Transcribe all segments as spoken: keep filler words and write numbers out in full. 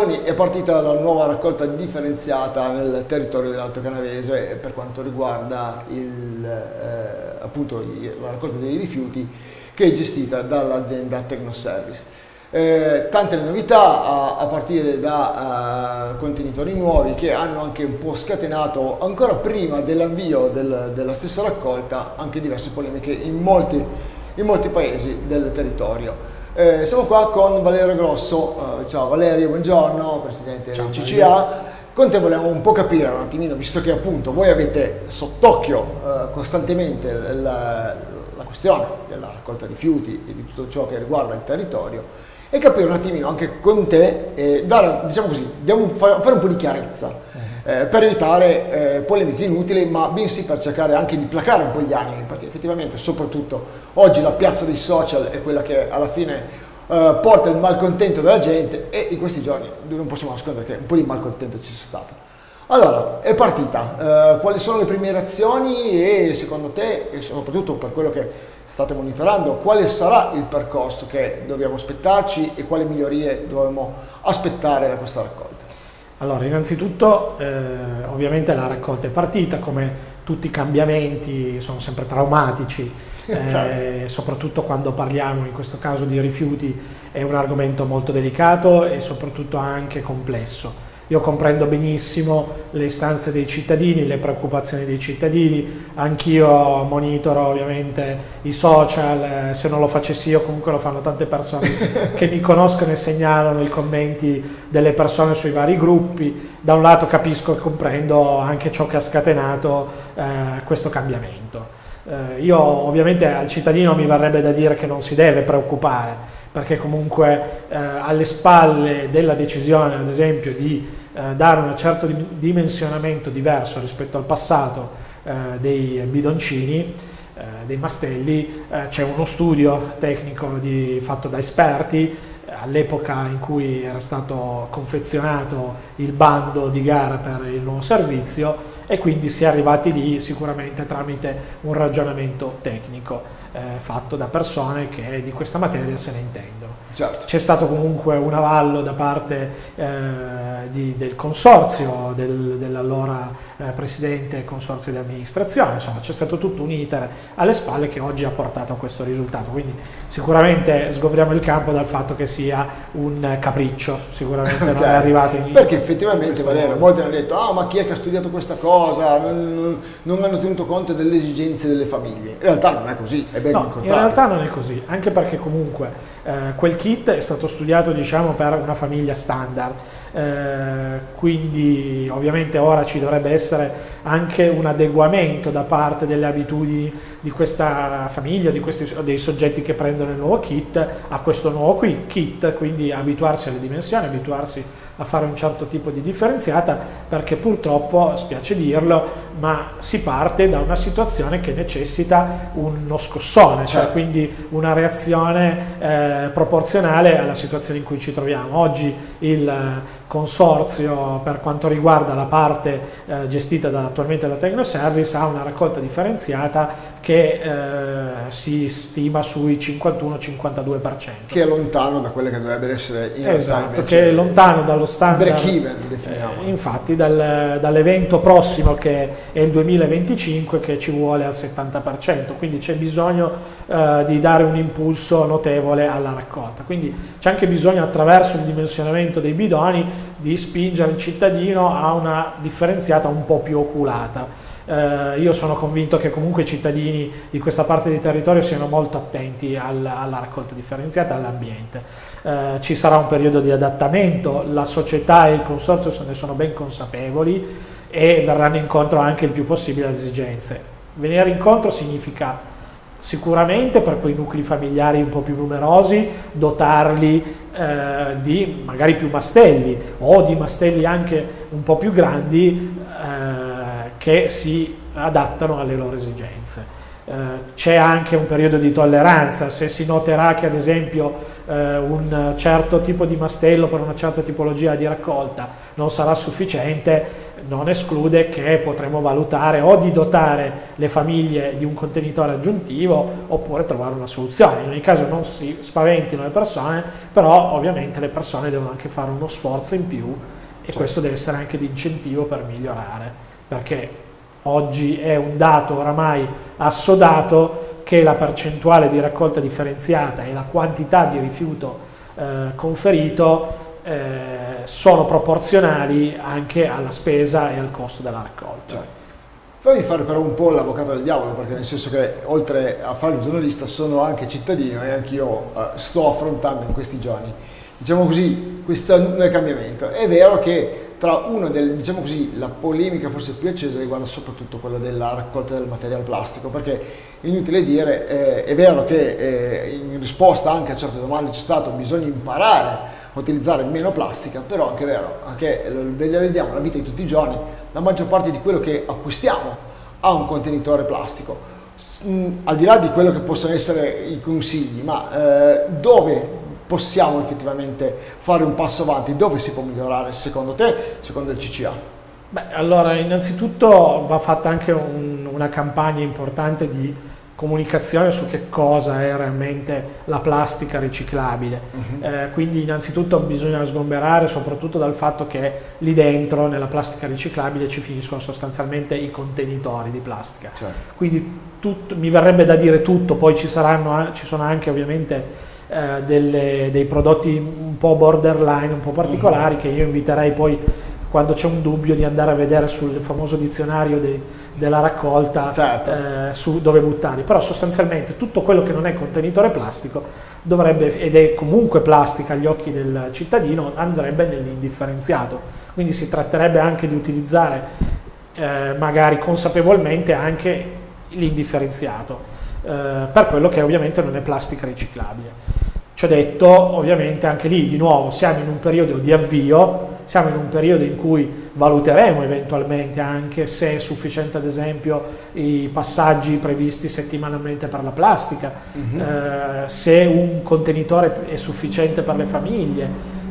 giorni è partita la nuova raccolta differenziata nel territorio dell'Alto Canavese per quanto riguarda il, eh, appunto, la raccolta dei rifiuti, che è gestita dall'azienda Tecnoservice. Eh, tante novità a, a partire da uh, contenitori nuovi che hanno anche un po' scatenato ancora prima dell'avvio del, della stessa raccolta anche diverse polemiche in molti, in molti paesi del territorio. Eh, siamo qua con Valerio Grosso. Uh, ciao Valerio, buongiorno, presidente del C C A. Con te volevamo un po' capire un attimino, visto che appunto voi avete sott'occhio uh, costantemente la, la questione della raccolta rifiuti e di tutto ciò che riguarda il territorio, e capire un attimino anche con te, e dare, diciamo così, diamo un, fare un po' di chiarezza uh-huh. eh, per evitare eh, polemiche inutili, ma bensì per cercare anche di placare un po' gli animi, perché effettivamente soprattutto oggi la piazza dei social è quella che alla fine Uh, porta il malcontento della gente, e in questi giorni non possiamo nascondere che un po' di malcontento ci sia stato. Allora, è partita. Uh, quali sono le prime reazioni e secondo te, e soprattutto per quello che state monitorando, quale sarà il percorso che dobbiamo aspettarci e quali migliorie dobbiamo aspettare da questa raccolta? Allora, innanzitutto eh, ovviamente la raccolta è partita, come tutti i cambiamenti sono sempre traumatici. Eh, soprattutto quando parliamo in questo caso di rifiuti, è un argomento molto delicato e soprattutto anche complesso. Io comprendo benissimo le istanze dei cittadini, le preoccupazioni dei cittadini, anch'io monitoro ovviamente i social, se non lo facessi io comunque lo fanno tante persone che mi conoscono e segnalano i commenti delle persone sui vari gruppi. Da un lato capisco e comprendo anche ciò che ha scatenato eh, questo cambiamento. Eh, io ovviamente al cittadino mi verrebbe da dire che non si deve preoccupare, perché comunque eh, alle spalle della decisione, ad esempio, di eh, dare un certo dimensionamento diverso rispetto al passato eh, dei bidoncini, eh, dei mastelli, eh, c'è uno studio tecnico di, fatto da esperti all'epoca in cui era stato confezionato il bando di gara per il nuovo servizio, e quindi si è arrivati lì sicuramente tramite un ragionamento tecnico eh, fatto da persone che di questa materia se ne intendono. Certo. C'è stato comunque un avallo da parte eh, di, del consorzio, del, dell'allora eh, presidente consorzio di amministrazione, insomma c'è stato tutto un iter alle spalle che oggi ha portato a questo risultato, quindi sicuramente sgobriamo il campo dal fatto che sia un capriccio, sicuramente okay. non è arrivato in... Perché effettivamente Valerio, molti hanno detto ah ma chi è che ha studiato questa cosa, non, non, non hanno tenuto conto delle esigenze delle famiglie. In realtà non è così, è ben no, incontrato. In realtà non è così, anche perché comunque eh, quel kit è stato studiato, diciamo, per una famiglia standard, eh, quindi ovviamente ora ci dovrebbe essere anche un adeguamento da parte delle abitudini di questa famiglia, di questi, dei soggetti che prendono il nuovo kit a questo nuovo kit, quindi abituarsi alle dimensioni, abituarsi a fare un certo tipo di differenziata, perché purtroppo, spiace dirlo, ma si parte da una situazione che necessita uno scossone, cioè certo. quindi una reazione eh, proporzionale alla situazione in cui ci troviamo. Oggi il consorzio, per quanto riguarda la parte eh, gestita da, attualmente da Tecnoservice, ha una raccolta differenziata che eh, si stima sui cinquantuno cinquantadue per cento. Che è lontano da quelle che dovrebbero essere in esatto, che è lontano dallo standard, break even, definiamo. Eh, infatti dal, dall'evento prossimo che è il duemilaventicinque, che ci vuole al settanta per cento, quindi c'è bisogno eh, di dare un impulso notevole alla raccolta, quindi c'è anche bisogno, attraverso il dimensionamento dei bidoni, di spingere il cittadino a una differenziata un po' più oculata. Eh, io sono convinto che comunque i cittadini di questa parte di territorio siano molto attenti al, alla raccolta differenziata e all'ambiente. Eh, ci sarà un periodo di adattamento, la società e il consorzio se ne sono ben consapevoli e verranno incontro anche il più possibile alle esigenze. Venire incontro significa sicuramente, per quei nuclei familiari un po' più numerosi, dotarli eh, di magari più mastelli o di mastelli anche un po' più grandi eh, che si adattano alle loro esigenze. eh, c'è anche un periodo di tolleranza. Se si noterà che ad esempio eh, un certo tipo di mastello per una certa tipologia di raccolta non sarà sufficiente, non esclude che potremo valutare o di dotare le famiglie di un contenitore aggiuntivo oppure trovare una soluzione. In ogni caso non si spaventino le persone, però ovviamente le persone devono anche fare uno sforzo in più e certo. Questo deve essere anche di incentivo per migliorare, perché oggi è un dato oramai assodato che la percentuale di raccolta differenziata e la quantità di rifiuto eh, conferito eh, sono proporzionali anche alla spesa e al costo della raccolta. Cioè, fammi fare però un po' l'avvocato del diavolo, perché nel senso che oltre a fare il giornalista sono anche cittadino e anch'io eh, sto affrontando in questi giorni, diciamo così, questo cambiamento. È vero che tra uno del, diciamo così, la polemica forse più accesa riguarda soprattutto quella della raccolta del materiale plastico, perché è inutile dire, eh, è vero che eh, in risposta anche a certe domande c'è stato bisogna imparare a utilizzare meno plastica, però anche è vero che vediamo la vita di tutti i giorni, la maggior parte di quello che acquistiamo ha un contenitore plastico, al di là di quello che possono essere i consigli, ma eh, dove possiamo effettivamente fare un passo avanti, dove si può migliorare secondo te, secondo il C C A? Beh, allora innanzitutto va fatta anche un, una campagna importante di comunicazione su che cosa è realmente la plastica riciclabile. Uh-huh. eh, quindi innanzitutto bisogna sgomberare soprattutto dal fatto che lì dentro nella plastica riciclabile ci finiscono sostanzialmente i contenitori di plastica. Certo. Quindi tutto, mi verrebbe da dire tutto, poi ci, saranno, ci sono anche ovviamente eh, delle, dei prodotti un po' borderline, un po' particolari, uh-huh. che io inviterei poi, quando c'è un dubbio, di andare a vedere sul famoso dizionario dei, della raccolta, certo. eh, su dove buttarli. Però sostanzialmente tutto quello che non è contenitore plastico dovrebbe, ed è comunque plastica agli occhi del cittadino, andrebbe nell'indifferenziato. Quindi si tratterebbe anche di utilizzare eh, magari consapevolmente anche l'indifferenziato, eh, per quello che ovviamente non è plastica riciclabile. Ciò detto, ovviamente anche lì di nuovo siamo in un periodo di avvio, siamo in un periodo in cui valuteremo eventualmente anche se è sufficiente ad esempio i passaggi previsti settimanalmente per la plastica, mm-hmm. eh, se un contenitore è sufficiente per le famiglie.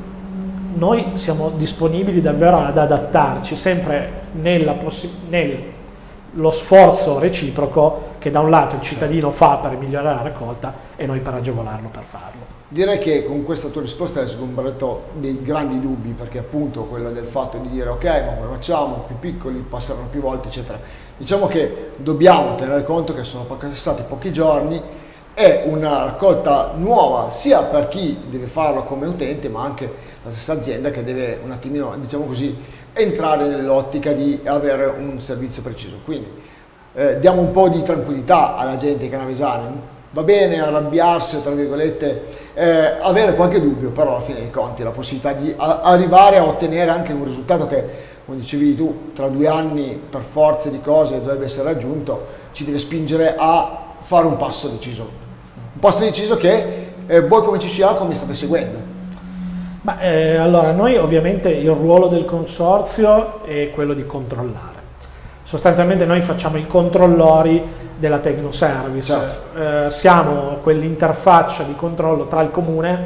Noi siamo disponibili davvero ad adattarci, sempre nella nel lo sforzo reciproco che da un lato il cittadino fa per migliorare la raccolta e noi per agevolarlo per farlo. Direi che con questa tua risposta hai sgombrato dei grandi dubbi, perché appunto quello del fatto di dire ok, ma come facciamo, più piccoli passeranno più volte eccetera. Diciamo che dobbiamo tenere conto che sono passati pochi giorni, è una raccolta nuova sia per chi deve farlo come utente, ma anche la stessa azienda che deve un attimino, diciamo così, entrare nell'ottica di avere un servizio preciso. Quindi eh, diamo un po' di tranquillità alla gente canavesana. Va bene arrabbiarsi, tra virgolette, eh, avere qualche dubbio, però alla fine dei conti la possibilità di a, arrivare a ottenere anche un risultato che, come dicevi tu, tra due anni per forza di cose dovrebbe essere raggiunto, ci deve spingere a fare un passo deciso. Un passo deciso che eh, voi come C C A come state seguendo? Ma, eh, allora, noi ovviamente il ruolo del consorzio è quello di controllare. Sostanzialmente noi facciamo i controllori della Tecnoservice, certo. eh, siamo quell'interfaccia di controllo tra il comune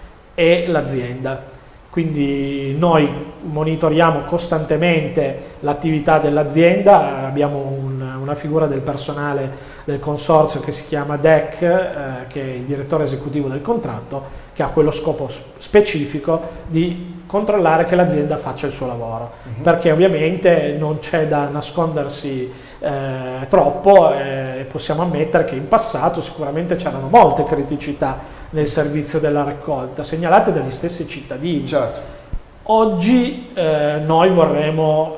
e l'azienda. Quindi noi monitoriamo costantemente l'attività dell'azienda, abbiamo un, una figura del personale del consorzio che si chiama D E C, eh, che è il direttore esecutivo del contratto, che ha quello scopo specifico di controllare che l'azienda faccia il suo lavoro, uh-huh. perché ovviamente non c'è da nascondersi eh, troppo, e eh, possiamo ammettere che in passato sicuramente c'erano molte criticità nel servizio della raccolta, segnalate dagli stessi cittadini. Certo. Oggi eh, noi vorremmo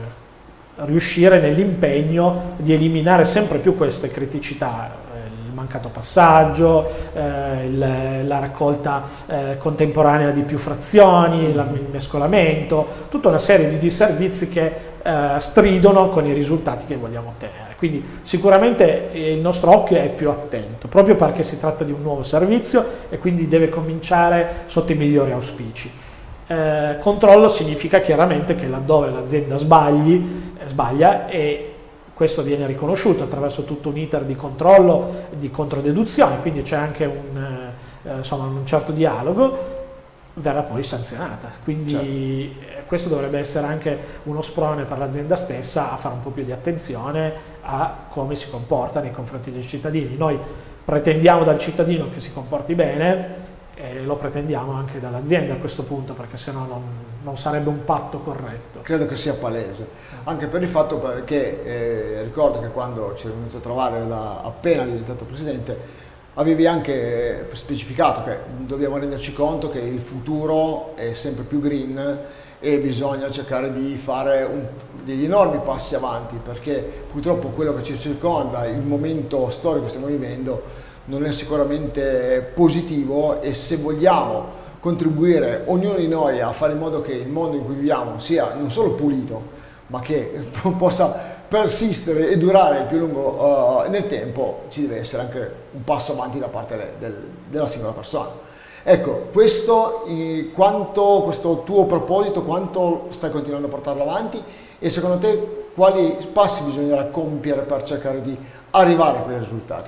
eh, riuscire nell'impegno di eliminare sempre più queste criticità, eh, il mancato passaggio, eh, il, la raccolta eh, contemporanea di più frazioni, mm. il mescolamento, tutta una serie di disservizi che eh, stridono con i risultati che vogliamo ottenere. Quindi sicuramente il nostro occhio è più attento, proprio perché si tratta di un nuovo servizio e quindi deve cominciare sotto i migliori auspici. Eh, controllo significa chiaramente che laddove l'azienda sbagli, eh, sbaglia e questo viene riconosciuto attraverso tutto un iter di controllo, di controdeduzione, quindi c'è anche un, eh, insomma, un certo dialogo, verrà poi sanzionata. Quindi certo. Questo dovrebbe essere anche uno sprone per l'azienda stessa a fare un po' più di attenzione a come si comporta nei confronti dei cittadini. Noi pretendiamo dal cittadino che si comporti bene e lo pretendiamo anche dall'azienda a questo punto, perché sennò non, non sarebbe un patto corretto. Credo che sia palese, anche per il fatto che eh, ricordo che quando ci è venuto a trovare da, appena diventato presidente, avevi anche specificato che dobbiamo renderci conto che il futuro è sempre più green e bisogna cercare di fare un, degli enormi passi avanti, perché purtroppo quello che ci circonda, il momento storico che stiamo vivendo, non è sicuramente positivo, e se vogliamo contribuire ognuno di noi a fare in modo che il mondo in cui viviamo sia non solo pulito, ma che possa persistere e durare il più lungo uh, nel tempo, ci deve essere anche un passo avanti da parte del, del, della singola persona. Ecco, questo, eh, quanto, questo tuo proposito, quanto stai continuando a portarlo avanti, e secondo te quali passi bisognerà compiere per cercare di arrivare a quei risultati?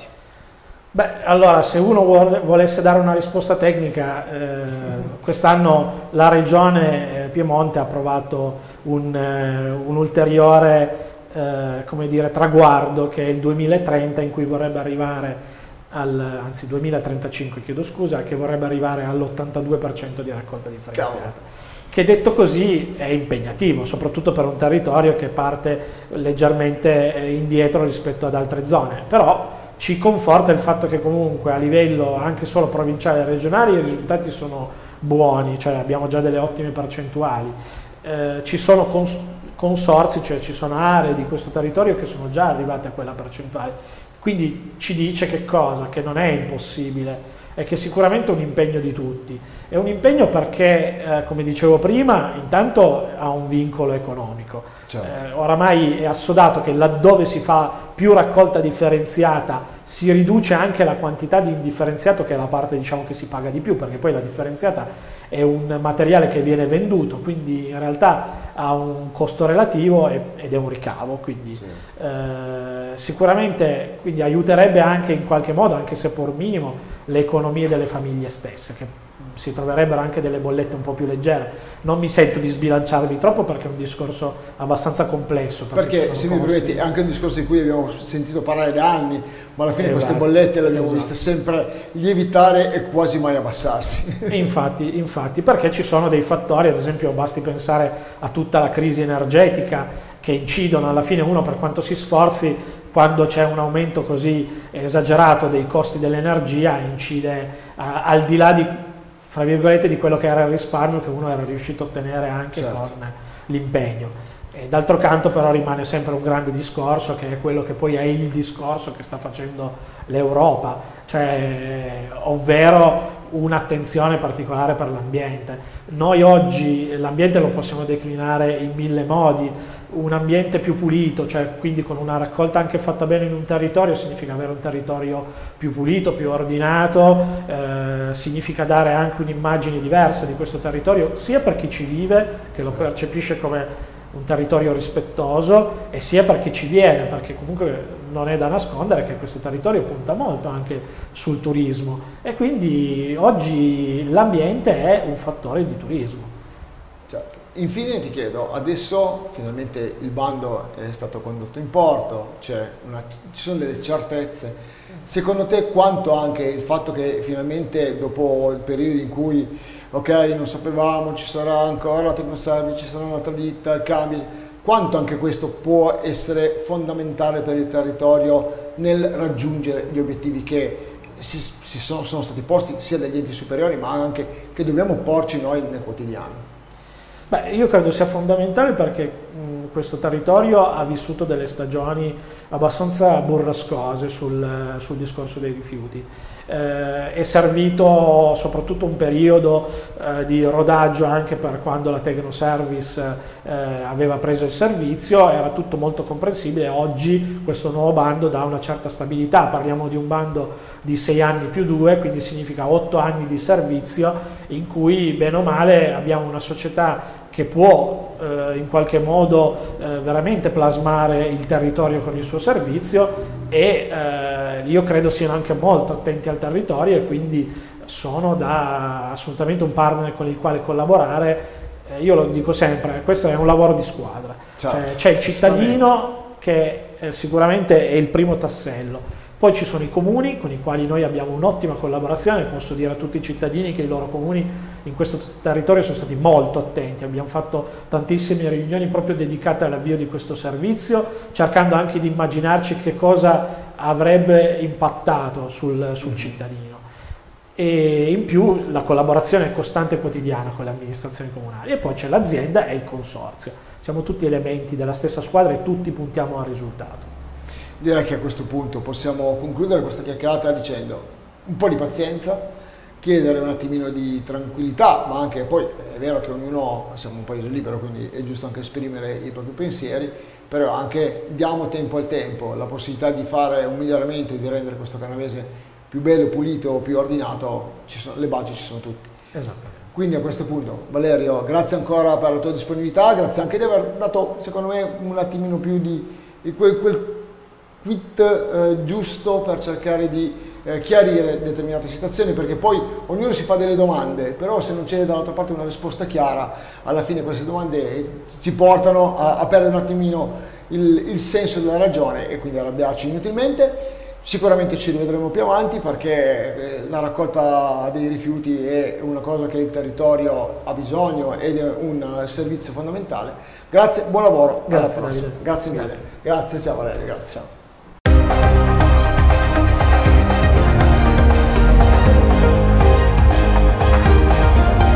Beh, allora, se uno vuole, volesse dare una risposta tecnica, eh, quest'anno la Regione eh, Piemonte ha approvato un, eh, un ulteriore eh, come dire, traguardo, che è il duemilatrenta, in cui vorrebbe arrivare al, anzi duemilatrentacinque, chiedo scusa, che vorrebbe arrivare all'ottantadue per cento di raccolta differenziata. Cavolo. Che detto così è impegnativo, soprattutto per un territorio che parte leggermente indietro rispetto ad altre zone, però ci conforta il fatto che comunque a livello anche solo provinciale e regionale i risultati sono buoni, cioè abbiamo già delle ottime percentuali. Eh, ci sono cons consorzi, cioè ci sono aree di questo territorio che sono già arrivate a quella percentuale, quindi ci dice che cosa? Che non è impossibile, è che sicuramente è un impegno di tutti. È un impegno perché, eh, come dicevo prima, intanto ha un vincolo economico. Certo. Eh, oramai è assodato che laddove si fa più raccolta differenziata si riduce anche la quantità di indifferenziato, che è la parte, diciamo, che si paga di più, perché poi la differenziata è un materiale che viene venduto, quindi in realtà ha un costo relativo ed è un ricavo, quindi sì. eh, sicuramente quindi aiuterebbe anche in qualche modo, anche se pur minimo, le economie delle famiglie stesse, che si troverebbero anche delle bollette un po' più leggere. Non mi sento di sbilanciarmi troppo perché è un discorso abbastanza complesso. Perché, perché se mi permetti, è anche un discorso di cui abbiamo sentito parlare da anni, ma alla fine esatto. queste bollette le abbiamo esatto. viste sempre lievitare e quasi mai abbassarsi. E infatti, infatti, perché ci sono dei fattori, ad esempio basti pensare a tutta la crisi energetica, che incidono alla fine. Uno, per quanto si sforzi, quando c'è un aumento così esagerato dei costi dell'energia, incide a, al di là di, fra virgolette, di quello che era il risparmio che uno era riuscito a ottenere anche certo. con l'impegno. D'altro canto però rimane sempre un grande discorso, che è quello che poi è il discorso che sta facendo l'Europa, cioè ovvero un'attenzione particolare per l'ambiente. Noi oggi l'ambiente lo possiamo declinare in mille modi: un ambiente più pulito, cioè quindi con una raccolta anche fatta bene in un territorio, significa avere un territorio più pulito, più ordinato, eh, significa dare anche un'immagine diversa di questo territorio, sia per chi ci vive, che lo percepisce come un territorio rispettoso, e sia per chi ci viene, perché comunque non è da nascondere che questo territorio punta molto anche sul turismo, e quindi oggi l'ambiente è un fattore di turismo. Certo. Infine ti chiedo, adesso finalmente il bando è stato condotto in porto, cioè una, ci sono delle certezze. Secondo te quanto anche il fatto che finalmente, dopo il periodo in cui ok, non sapevamo, ci sarà ancora la Tecnoservice, ci sarà un'altra ditta, il cambio, quanto anche questo può essere fondamentale per il territorio nel raggiungere gli obiettivi che si, si sono, sono stati posti sia dagli enti superiori, ma anche che dobbiamo porci noi nel quotidiano? Beh, io credo sia fondamentale perché mh, questo territorio ha vissuto delle stagioni abbastanza burrascose sul, sul discorso dei rifiuti. Eh, è servito soprattutto un periodo eh, di rodaggio anche per quando la Tecnoservice eh, aveva preso il servizio, era tutto molto comprensibile. Oggi questo nuovo bando dà una certa stabilità, parliamo di un bando di sei anni più due, quindi significa otto anni di servizio in cui bene o male abbiamo una società che può eh, in qualche modo eh, veramente plasmare il territorio con il suo servizio e eh, io credo siano anche molto attenti al territorio e quindi sono da assolutamente un partner con il quale collaborare. Eh, io lo dico sempre, questo è un lavoro di squadra, certo, cioè, c'è il cittadino che eh, sicuramente è il primo tassello. Poi ci sono i comuni con i quali noi abbiamo un'ottima collaborazione, posso dire a tutti i cittadini che i loro comuni in questo territorio sono stati molto attenti, abbiamo fatto tantissime riunioni proprio dedicate all'avvio di questo servizio, cercando anche di immaginarci che cosa avrebbe impattato sul, sul cittadino. E in più la collaborazione è costante e quotidiana con le amministrazioni comunali e poi c'è l'azienda e il consorzio, siamo tutti elementi della stessa squadra e tutti puntiamo al risultato. Direi che a questo punto possiamo concludere questa chiacchierata dicendo un po' di pazienza, chiedere un attimino di tranquillità, ma anche poi è vero che ognuno siamo un paese libero, quindi è giusto anche esprimere i propri pensieri, però anche diamo tempo al tempo, la possibilità di fare un miglioramento e di rendere questo Canavese più bello, pulito, più ordinato, ci sono, le basi ci sono tutti. Esattamente. Quindi a questo punto, Valerio, grazie ancora per la tua disponibilità, grazie anche di aver dato, secondo me, un attimino più di, di quel, quel quit eh, giusto per cercare di eh, chiarire determinate situazioni, perché poi ognuno si fa delle domande, però se non c'è dall'altra parte una risposta chiara, alla fine queste domande ci portano a, a perdere un attimino il, il senso della ragione e quindi arrabbiarci inutilmente. Sicuramente ci rivedremo più avanti perché eh, la raccolta dei rifiuti è una cosa che il territorio ha bisogno ed è un uh, servizio fondamentale. Grazie, buon lavoro. Grazie Davide. Grazie mille. Grazie, grazie ciao Valerio, grazie ciao.